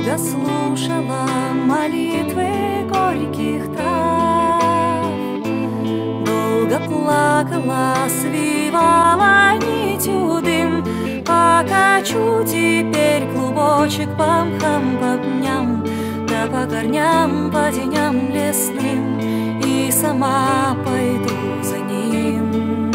Долго слушала молитвы горьких трав, долго плакала, свивала нитью дым. Покачу теперь клубочек по мхам, по пням, да по корням, по теням лесным, и сама пойду за ним.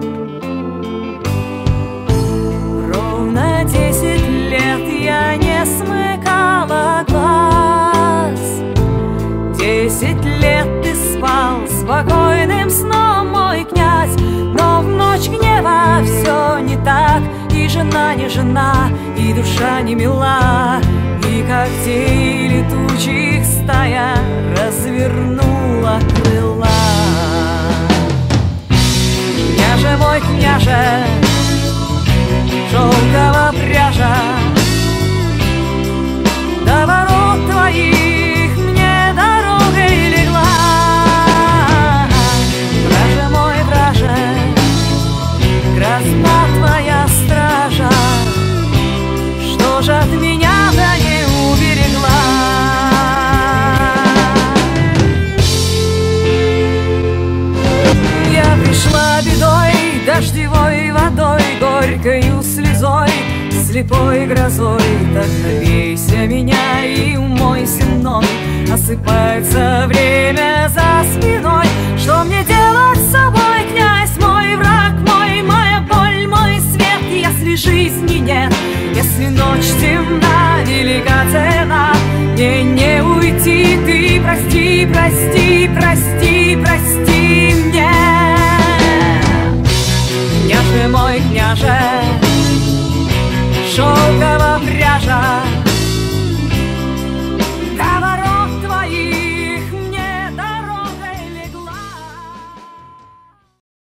Ровно 10 лет я не смыкала глаз, 10 лет ты спал спокойным сном, мой князь. Но в ночь гнева все не так, и жена не жена, и душа не мила, и когтей летучих стая развернула крыла. Княже мой, княже, шелковая пряжа, до ворот твоих мне дорогой легла. Враже мой, враже, грозна твоя стража, что ж от меня-то не уберегла? Я пришла бедой, дождевой водой, горькою слезой, слепой грозой. Так напейся меня и умойся мной, осыпается время за спиной. Что мне делать с собой, князь мой, враг мой, моя боль, мой свет, если жизни нет, если ночь темна, велика цена? Мне не уйти, ты прости, прости, прости, прости мне. Княже мой, княже, шелковая пряжа,